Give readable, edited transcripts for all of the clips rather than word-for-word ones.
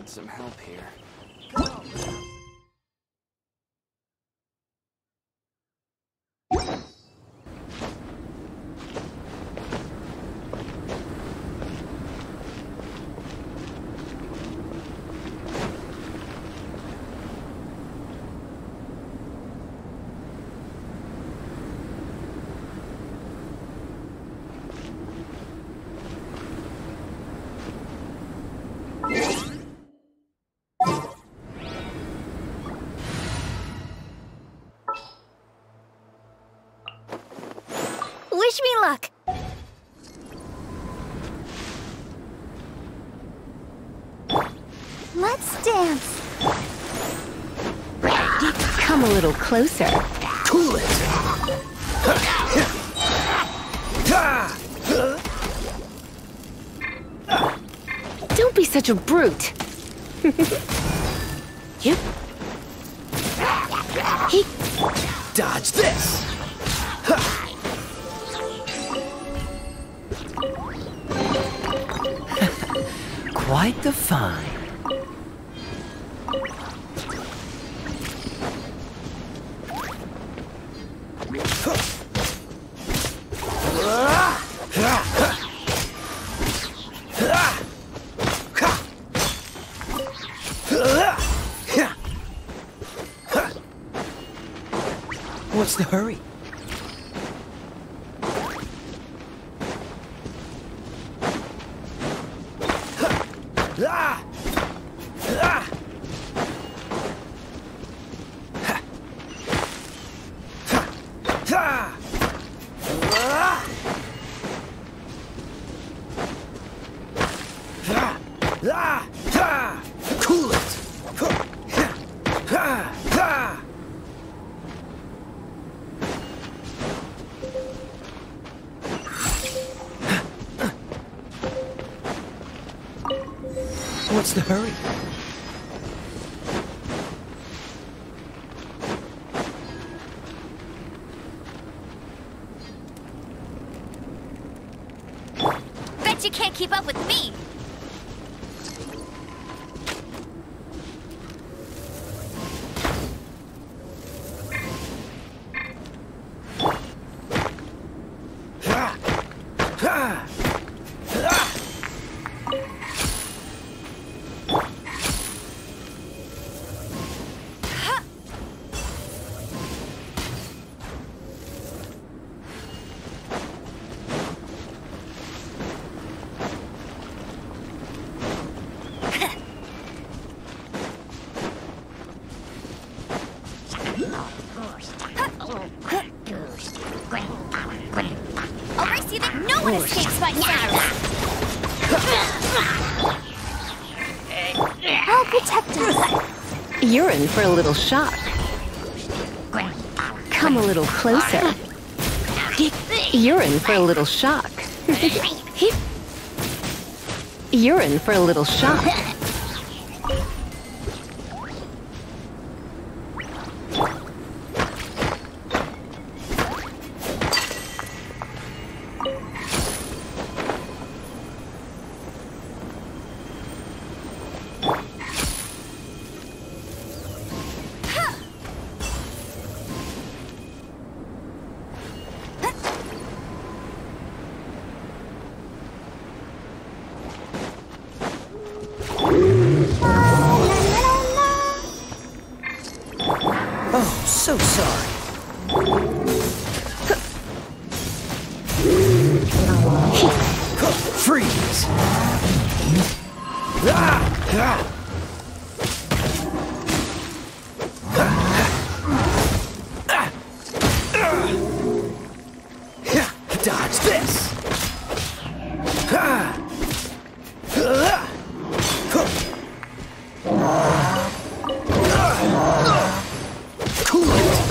had some help here. Wish me luck! Let's dance! Come a little closer. Cool it! Don't be such a brute. Yep. Dodge this! Quite the find. What's the hurry? Cool it! What's the hurry? Bet you can't keep up with me! I'll race you that no one escapes my sight! I'll protect us! You're in for a little shock. Come a little closer. You're in for a little shock. You're in for a little shock. Oh, so sorry. Freeze! Dodge this! Cool it!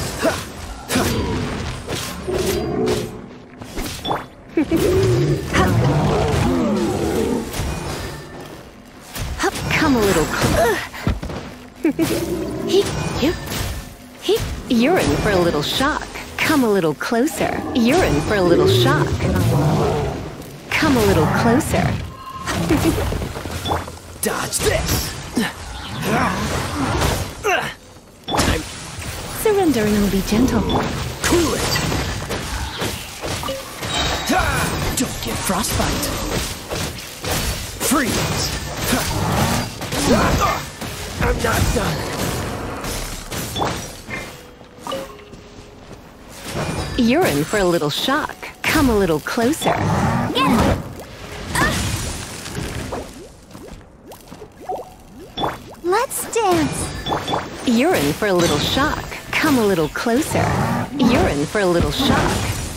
Come a little closer. You're in for a little shock. Come a little closer. You're in for a little shock. Come a little closer. Dodge this! Surrender and I'll be gentle. Cool it! Don't get frostbite! Freeze! I'm not done. You're in for a little shock. Come a little closer. Get him! Let's dance. You're in for a little shock. Come a little closer. You're in for a little shock.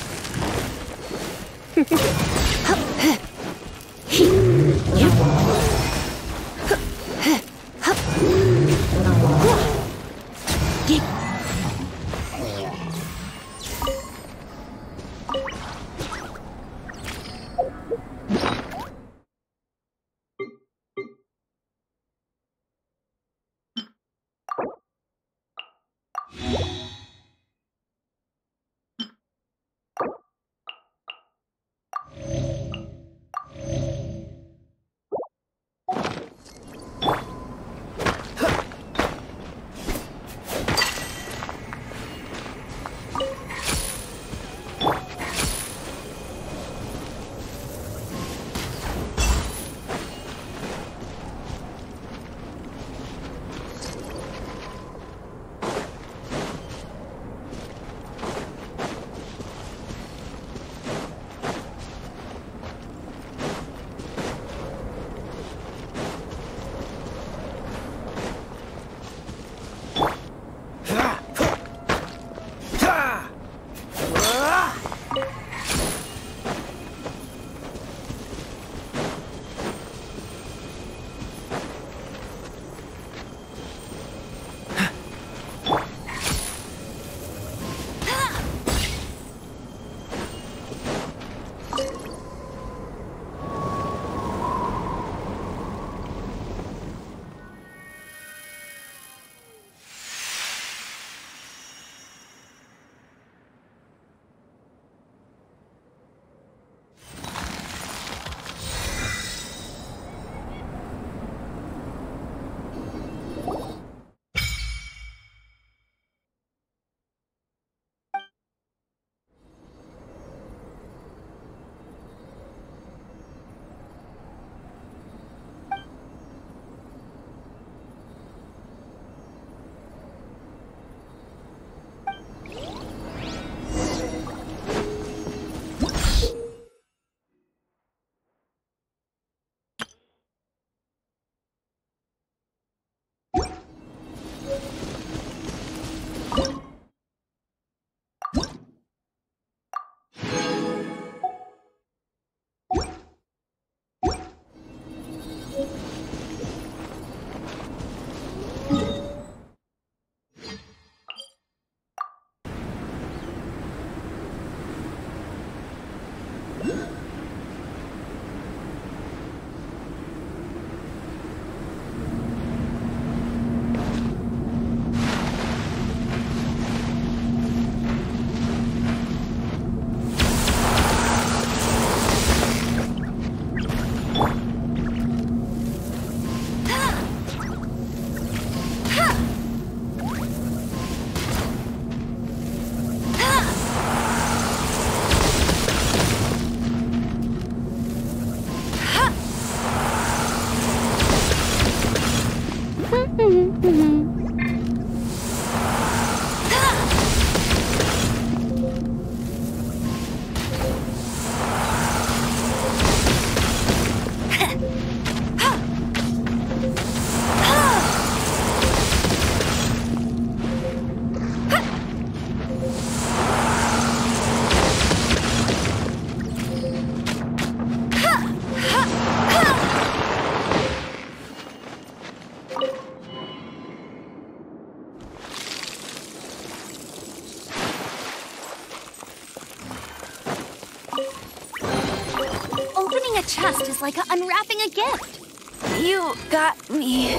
Opening a chest is like unwrapping a gift. You got me.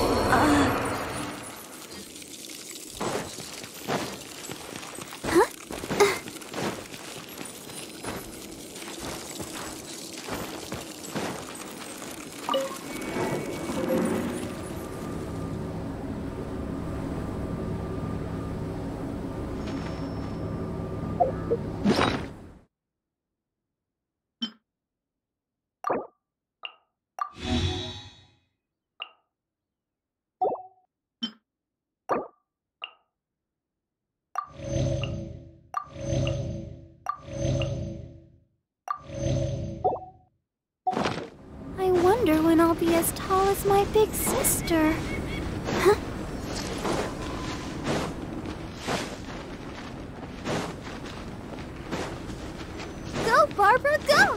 I'll be as tall as my big sister. Huh? Go, Barbara, go!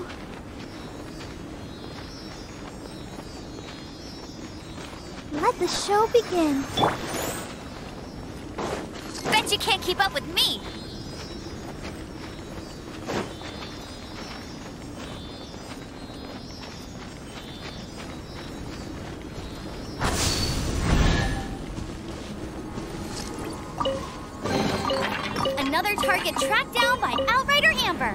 Let the show begin. Bet you can't keep up with me! Another target tracked down by Outrider Amber.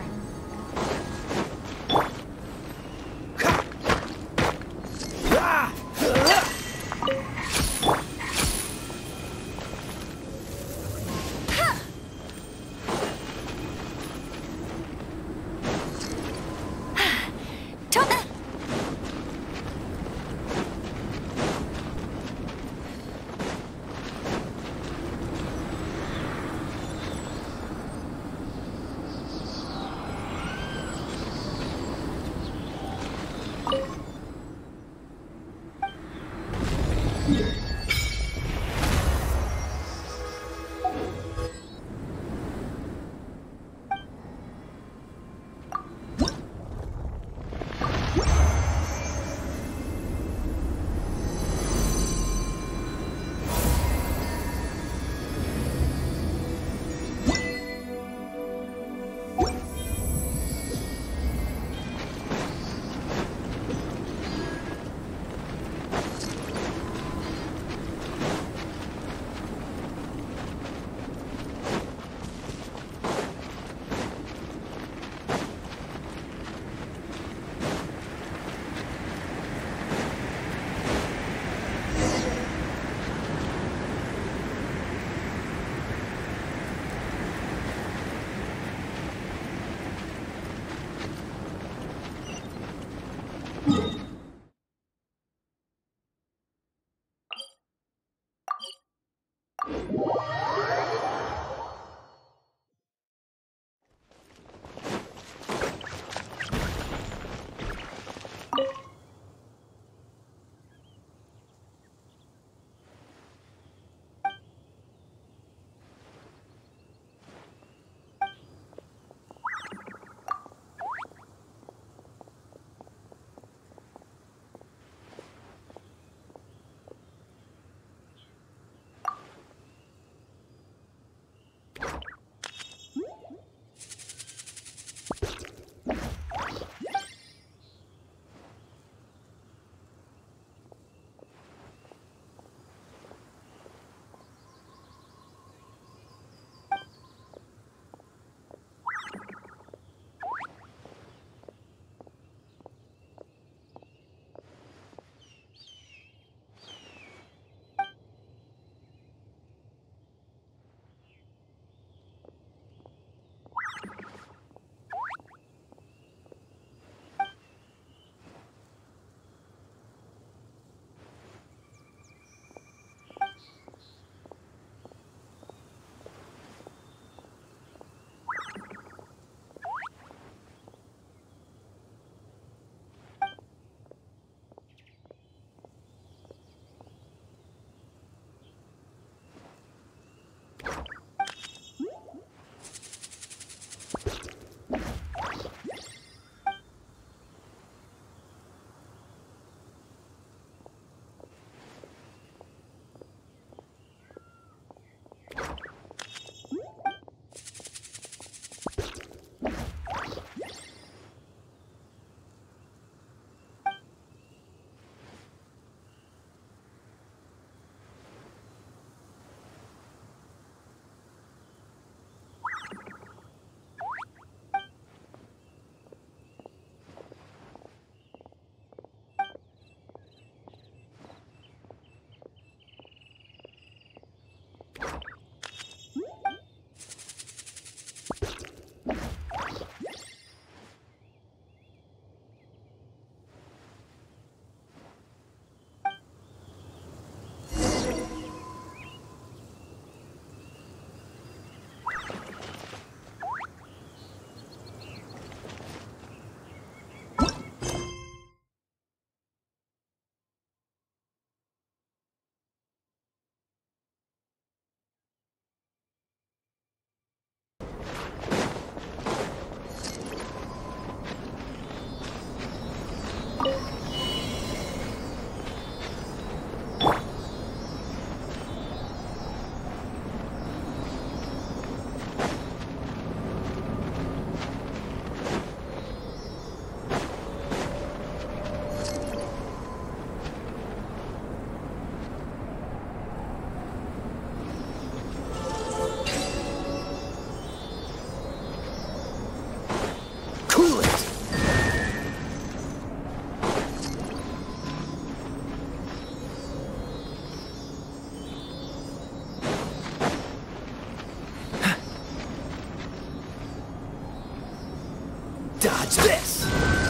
Dodge this!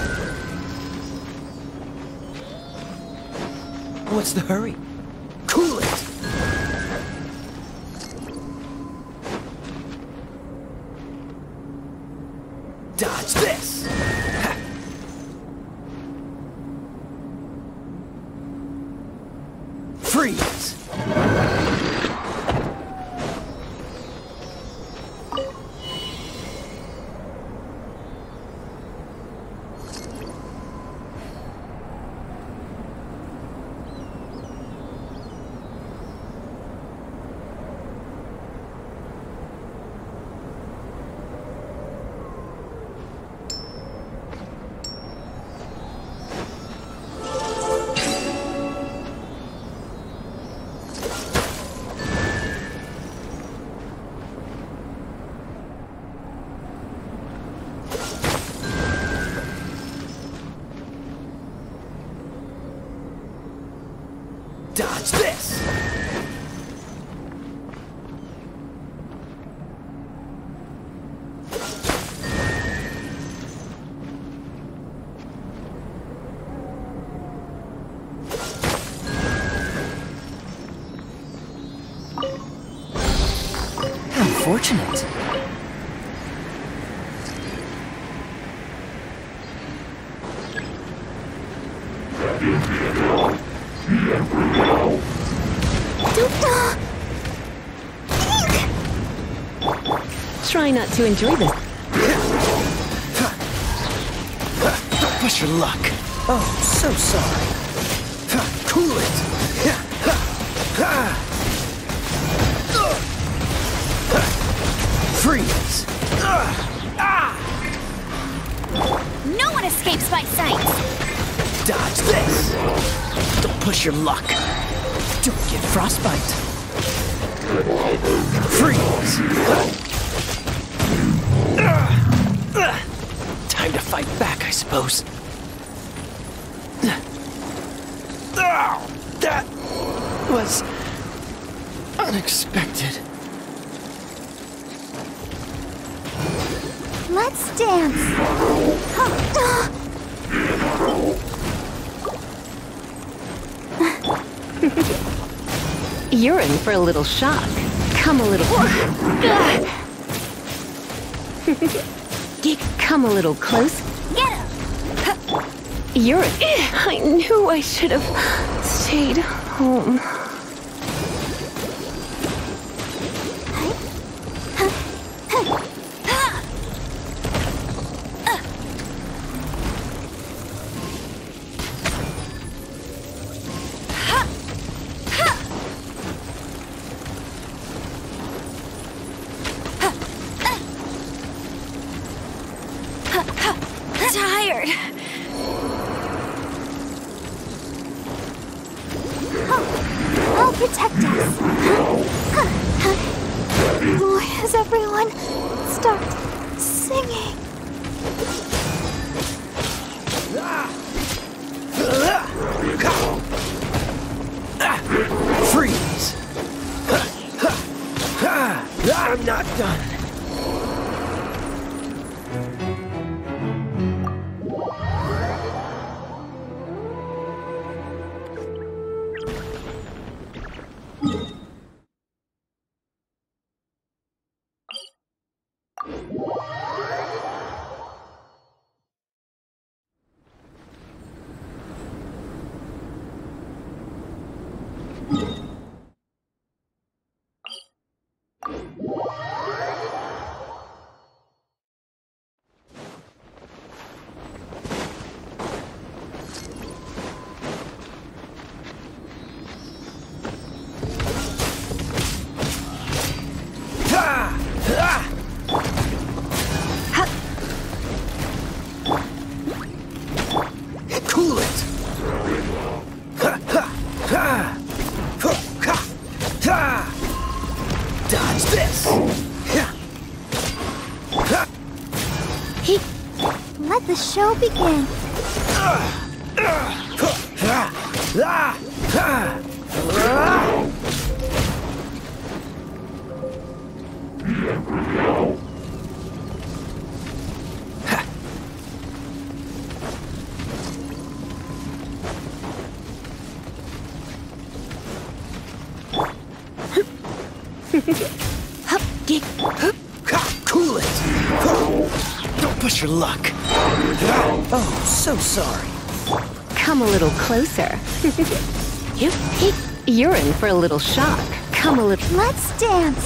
What's the hurry? Cool it! Dodge this! Ha. Freeze! Dodge this! How fortunate. Try not to enjoy this. Don't push your luck. Oh, so sorry. Cool it. Freeze. No one escapes my sight! Dodge this. Don't push your luck. Don't get frostbite. Freeze. Time to fight back, I suppose. That was unexpected. Let's dance! You're in for a little shock. Come a little... Come a little close. Get him! You're... I knew I should have stayed home. Tired. I'll protect us. Why has everyone stopped singing? Freeze! I'm not done. Cool it! Dodge this! Let the show begin. Cool it! Don't push your luck. Oh, so sorry. Come a little closer. You're in for a little shock. Come a little... Let's dance.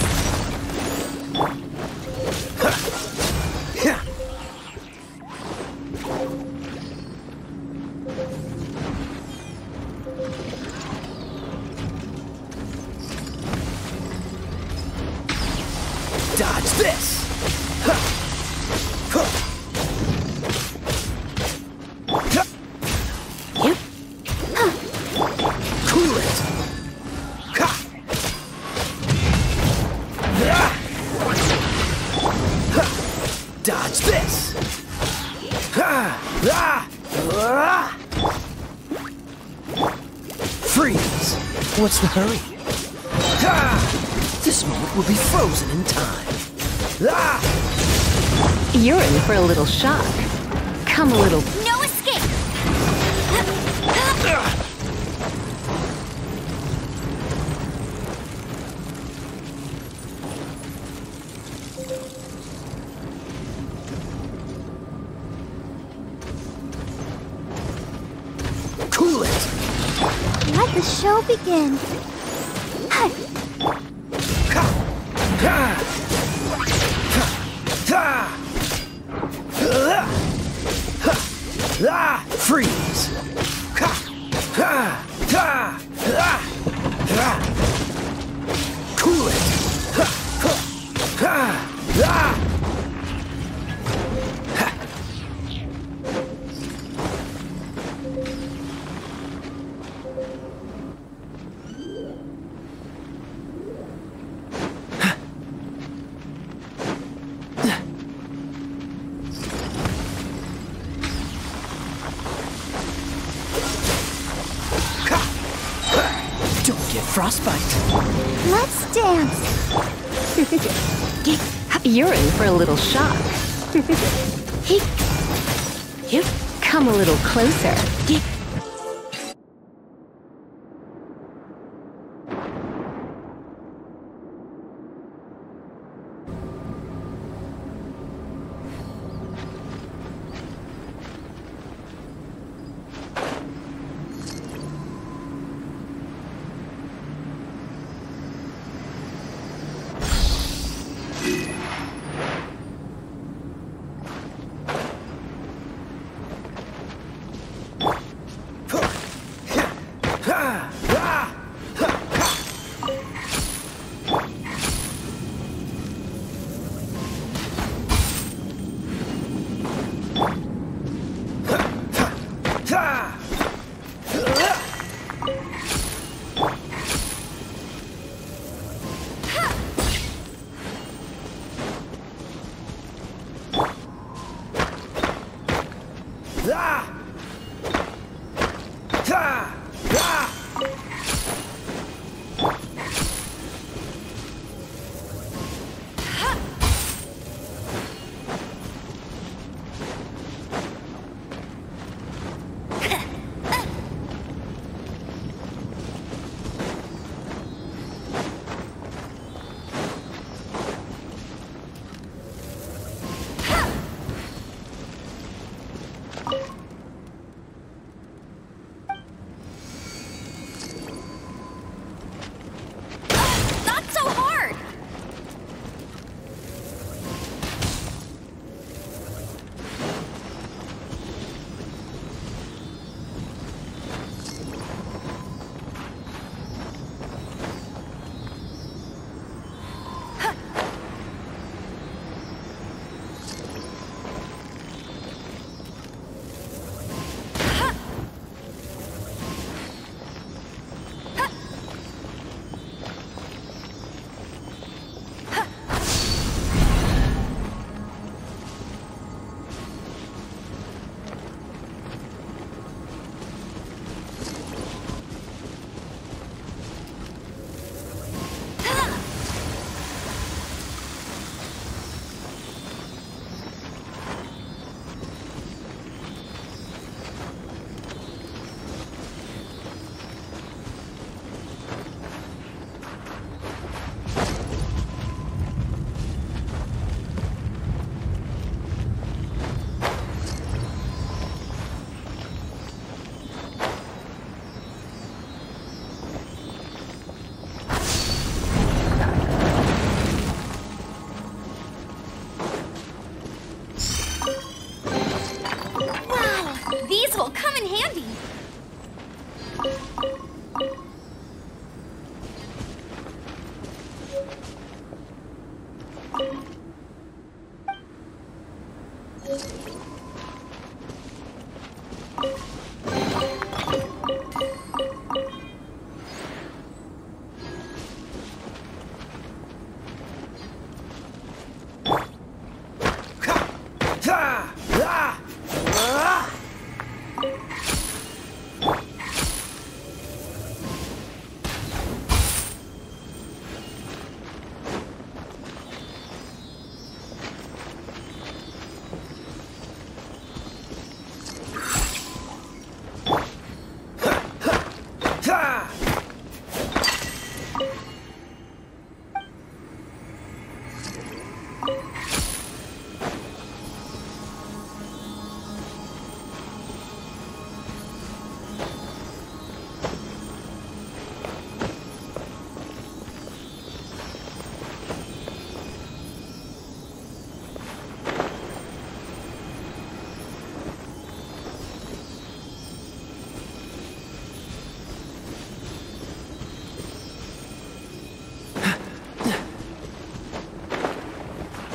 Dodge this! Cool it! Dodge this! Freeze! What's the hurry? This moment will be frozen in time. You're in for a little shock. Come a little... No escape. Cool it! Let the show begin. Freeze! Cool it! Don't get frostbite. Let's dance. You're in for a little shock. Come a little closer.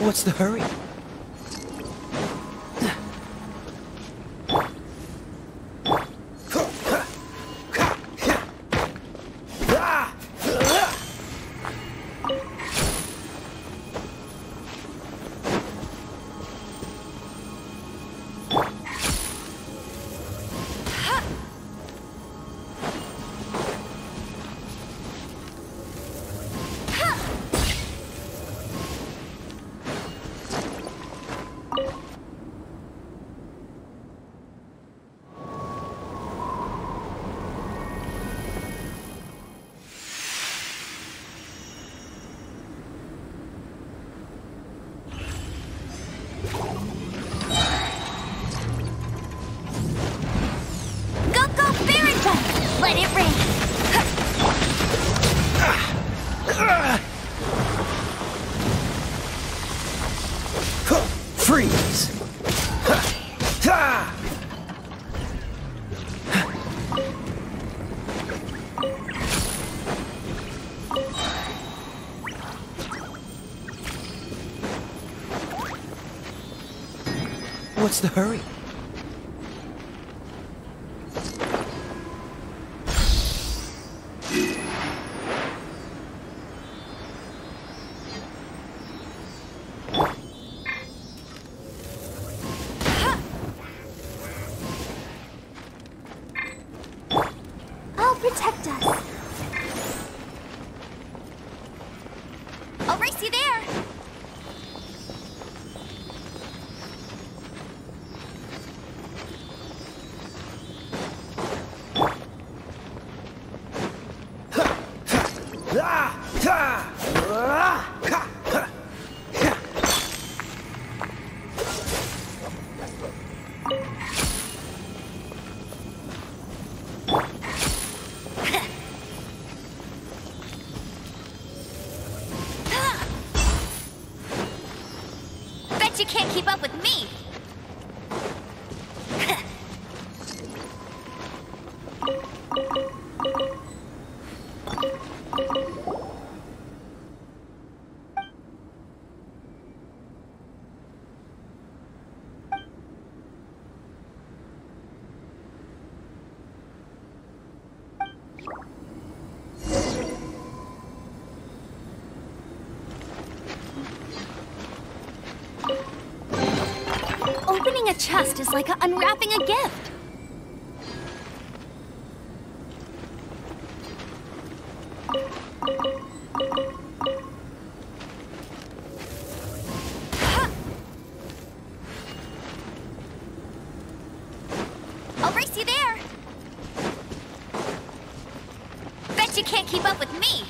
What's the hurry? Let it rain! Freeze! What's the hurry? Protect us. I'll race you there. You can't keep up with me! Opening a chest is like unwrapping a gift. I'll race you there. Bet you can't keep up with me.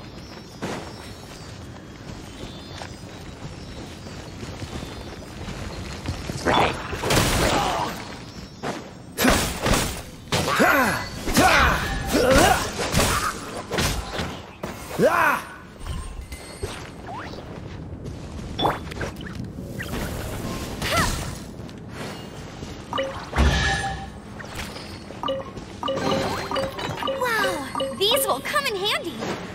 Wow, these will come in handy.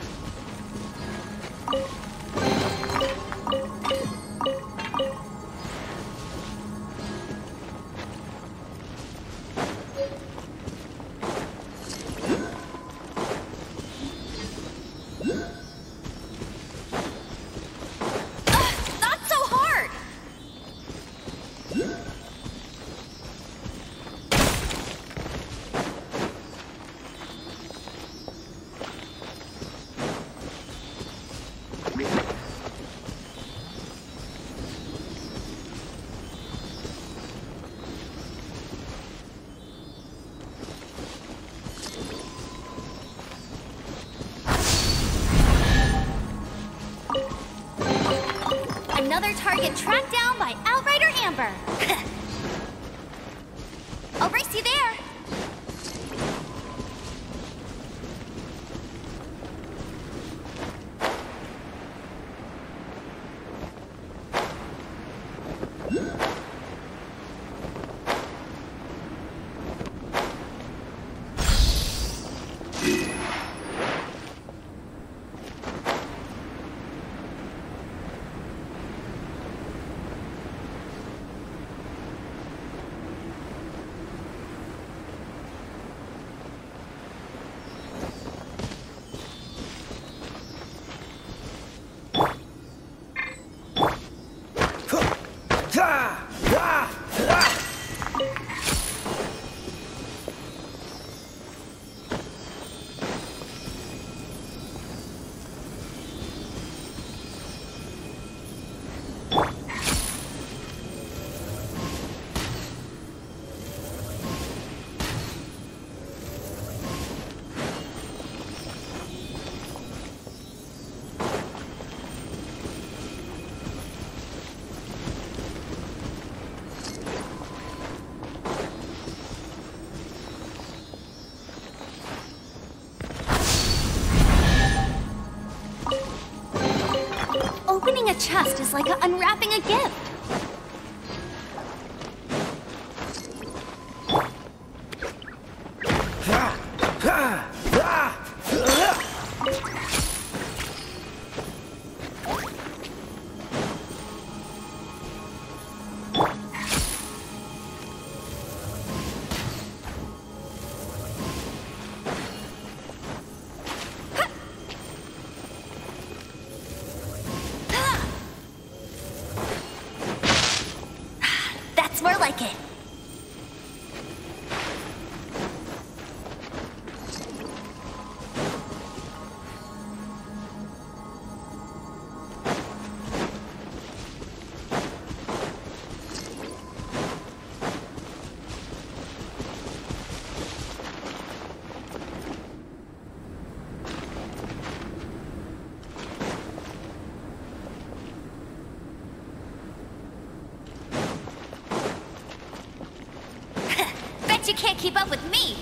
Another target tracked down by Outrider Amber. I'll race you there. Opening a chest is like unwrapping a gift. More like it. You can't keep up with me.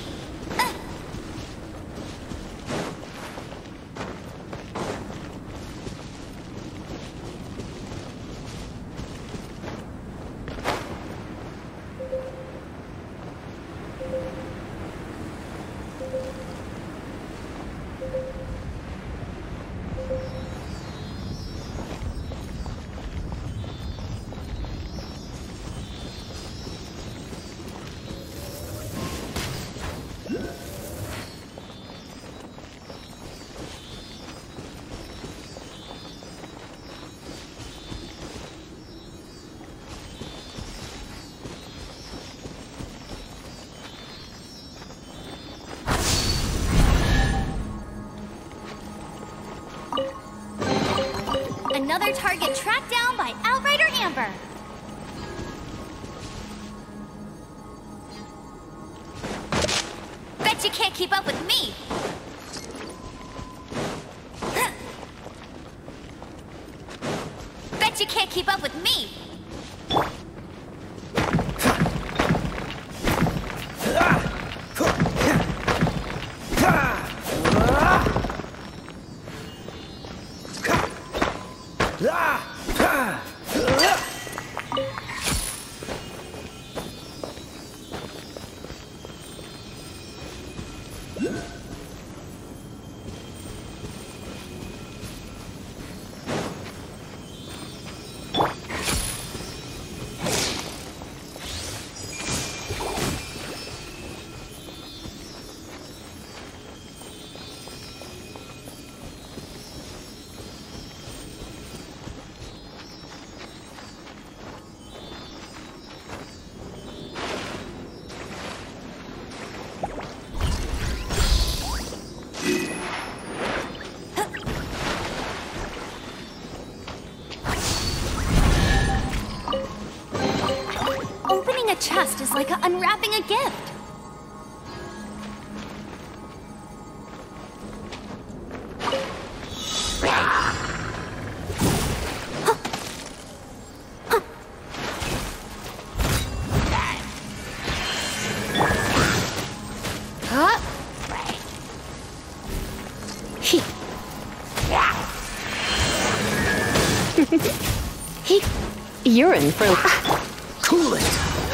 Another target tracked down by Outrider Amber. Bet you can't keep up with me. Bet you can't keep up with me. Opening a chest is like unwrapping a gift. You're in for... Cool it!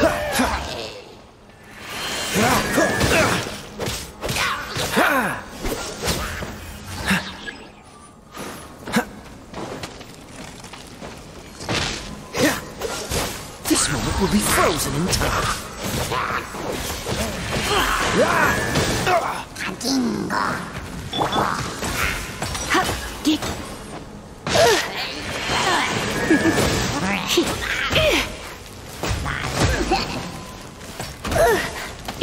This moment will be frozen in time.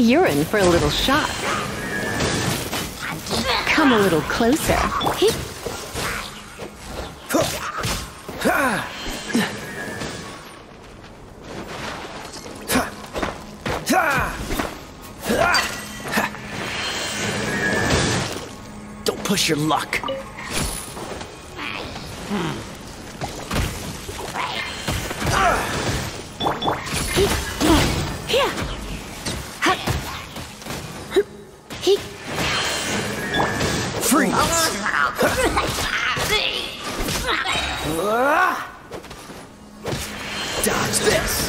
You're in for a little shock. Come a little closer. Don't push your luck. Freeze! Dodge this!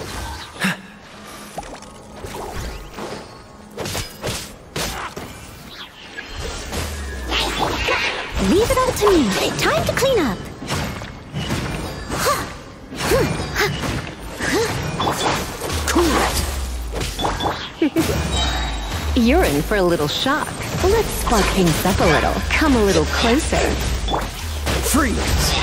Leave it up to me. Time to clean up. Cool it! You're in for a little shock. Let's spark things up a little. Come a little closer. Freeze!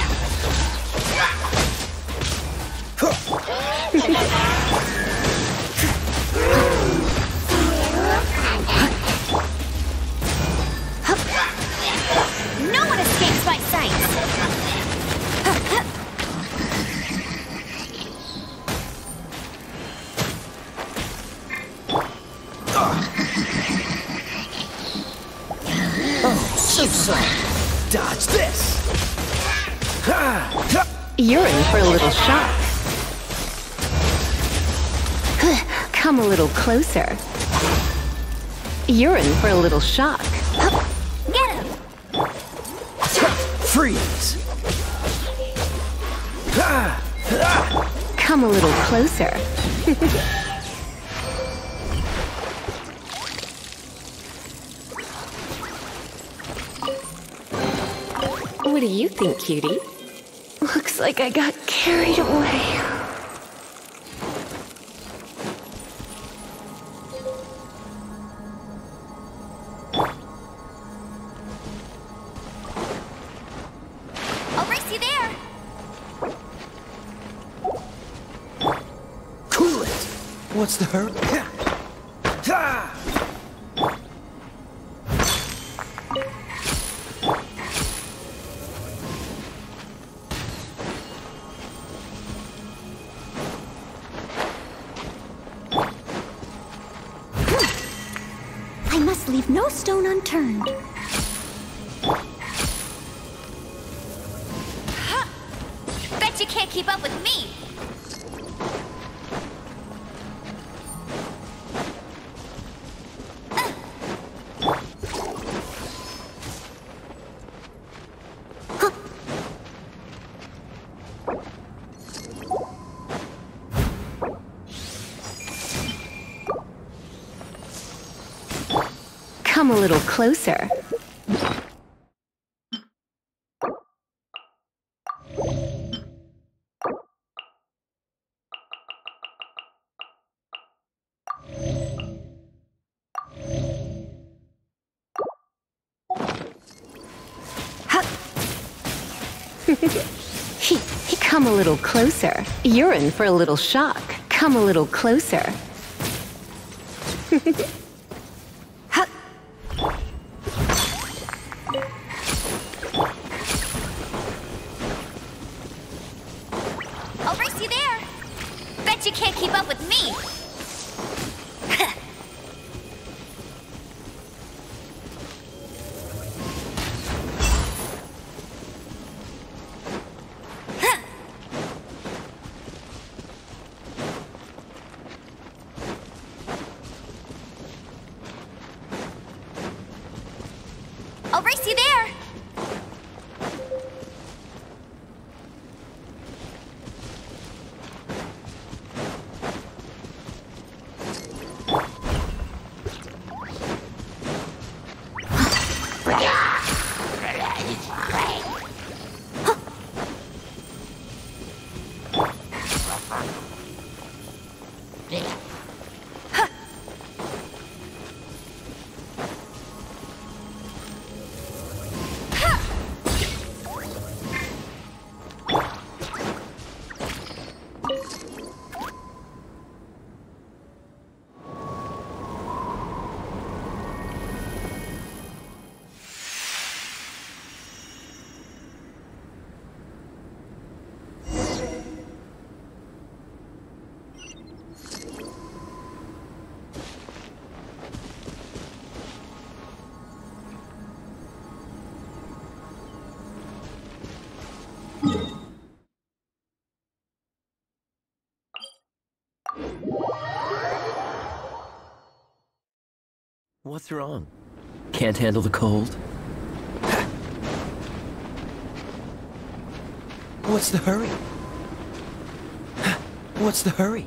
No one escapes my sight. So sorry. Dodge this! You're in for a little shock. Come a little closer. You're in for a little shock. Get him. Freeze! Come a little closer. What do you think, cutie? Looks like I got carried away. I'll race you there. Cool it! What's the hurry? I must leave no stone unturned. Bet you can't keep up with me. Come a little closer. Come a little closer. You're in for a little shock. Come a little closer. I'll race you there. Bet you can't keep up with me. I'll race you there. What's wrong? Can't handle the cold? What's the hurry? What's the hurry?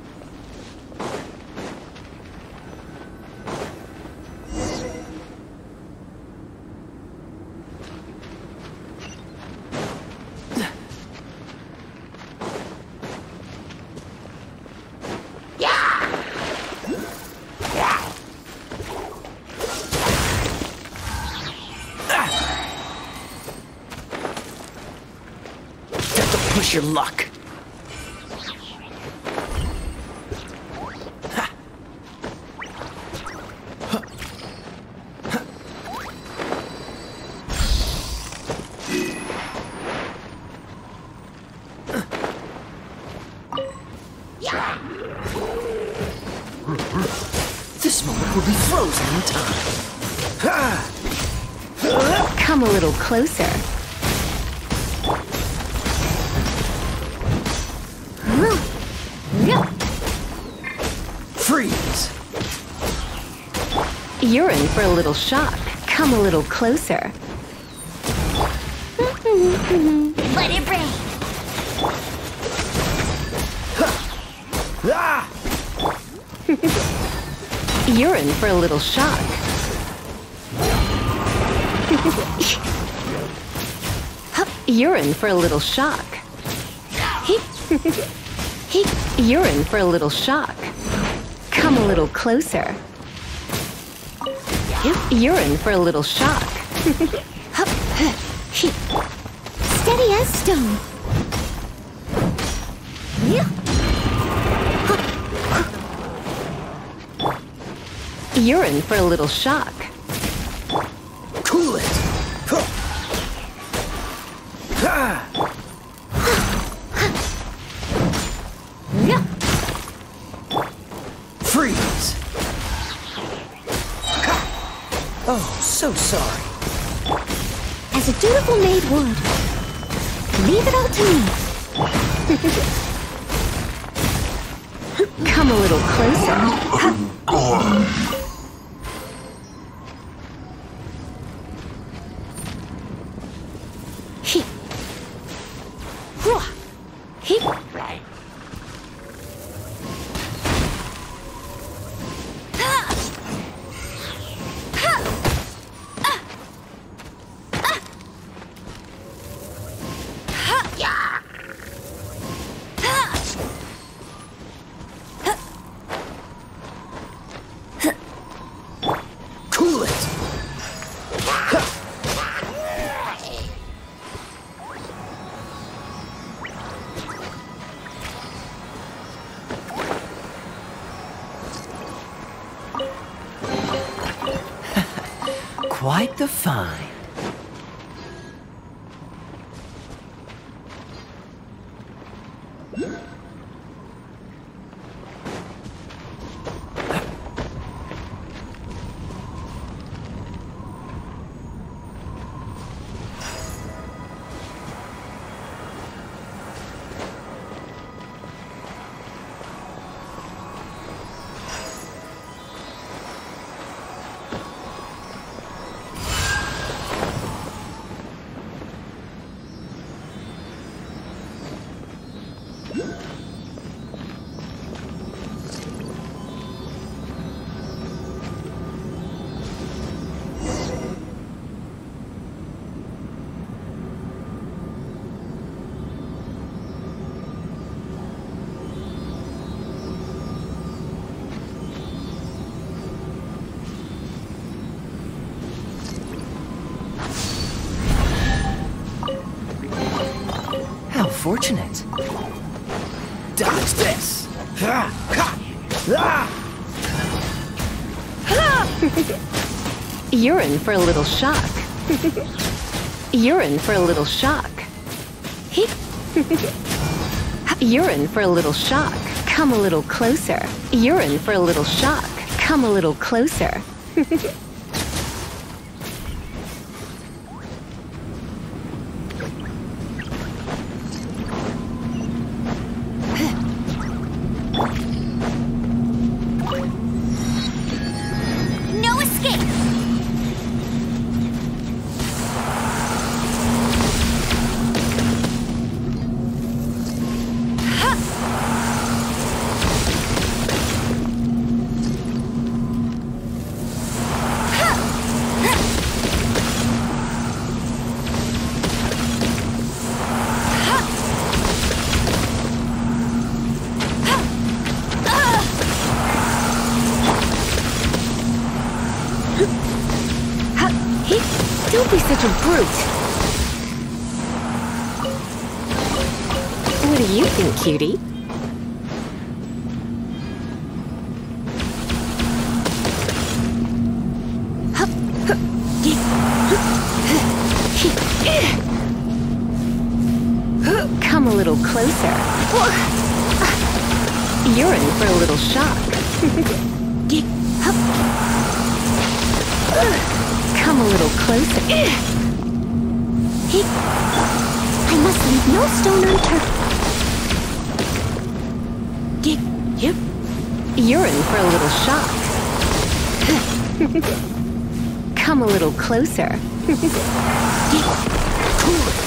Push your luck. This moment will be frozen in time. Come a little closer. Freeze! You're in for a little shock. Come a little closer. Let it rain. Ah! You're in for a little shock. You're in for a little shock. You're in for a little shock. Come a little closer. You're in for a little shock. Steady as stone. You're in for a little shock. Cool it! Ah! Freeze! Oh, so sorry. As a dutiful maid would. Leave it all to me. Come a little closer. Cool it! Quite the find. How fortunate. Dodge this. You're in for a little shock. You're in for a little shock. You're in for a little shock. Come a little closer. You're in for a little shock. Come a little closer. No escape. such a brute. What do you think, cutie? Come a little closer. You're in for a little shock. Come a little closer. I must leave no stone unturned. You're in for a little shock. Come a little closer. Cool it.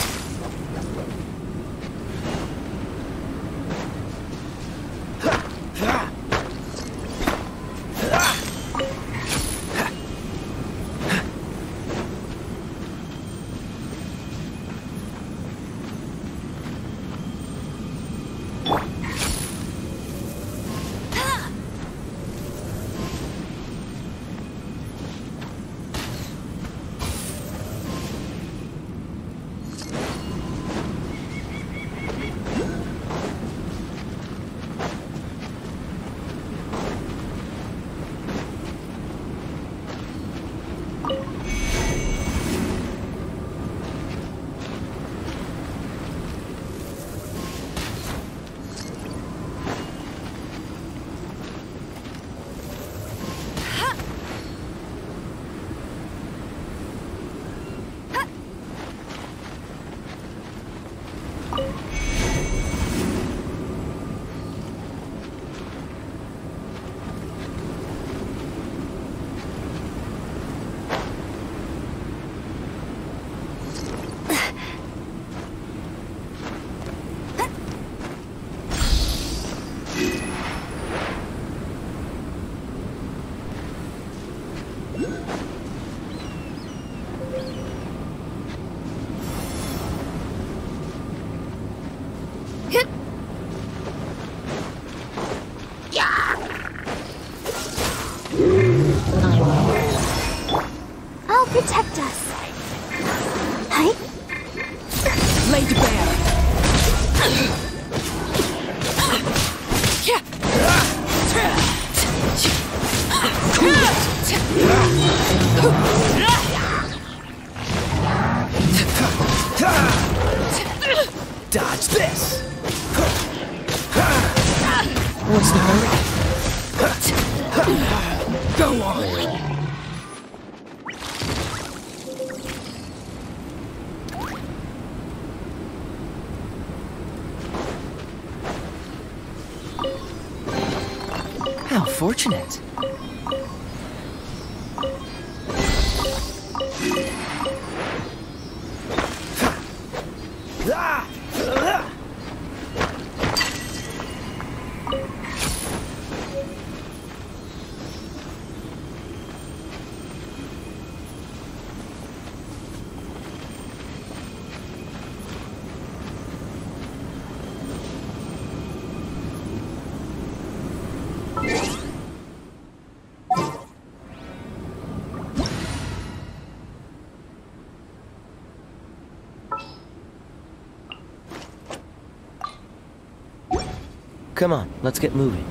I'll protect us. Hi? Laid bare. Dodge this. What's the hurry? Go on. How fortunate. Come on, let's get moving.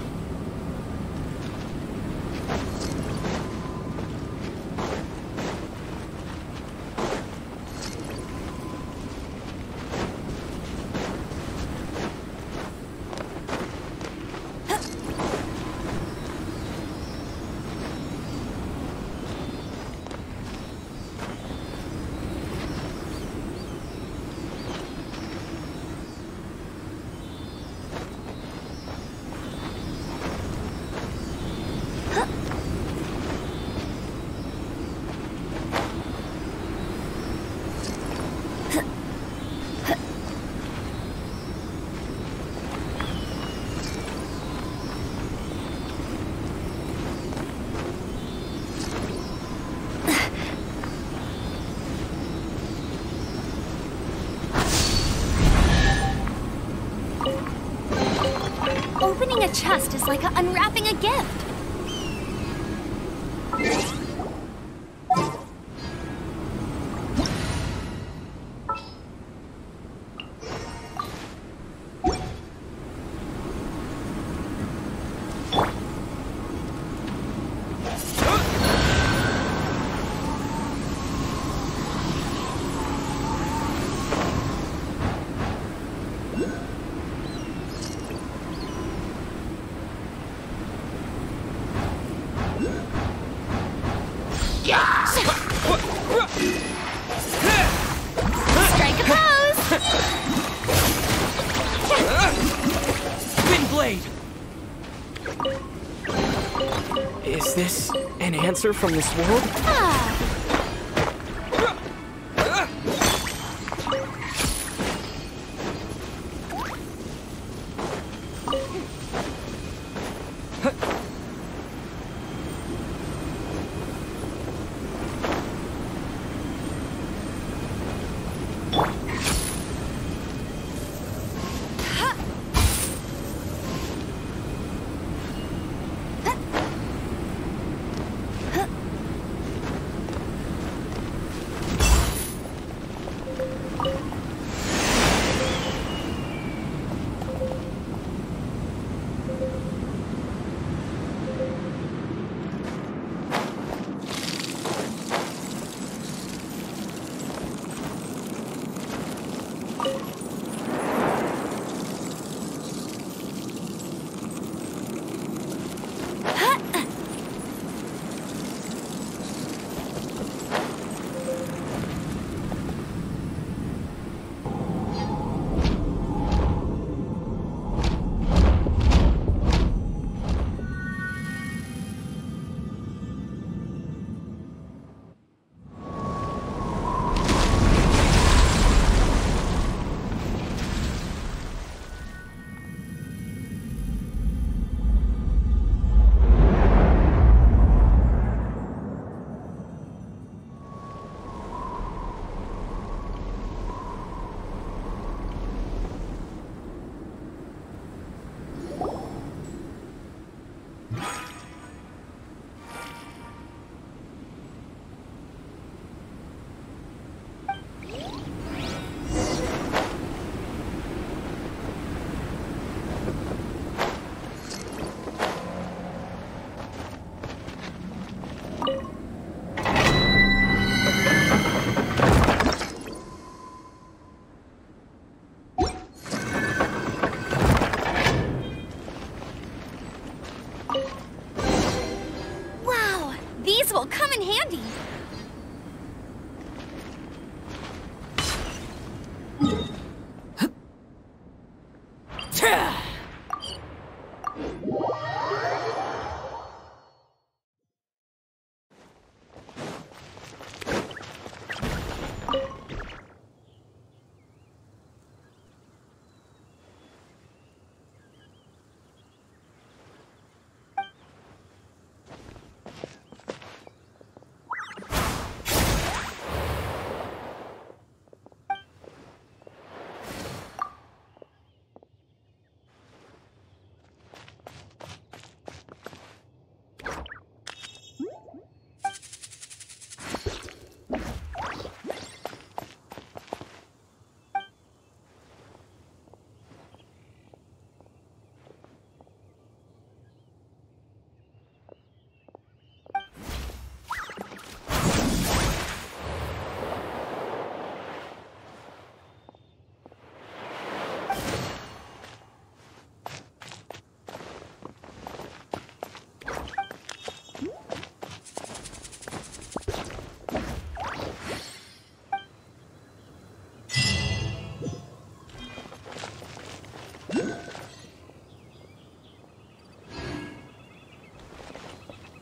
Opening a chest is like unwrapping a gift. Strike a pose! Wind blade! Is this an answer from this world? Ah. Wow, these will come in handy. Ta!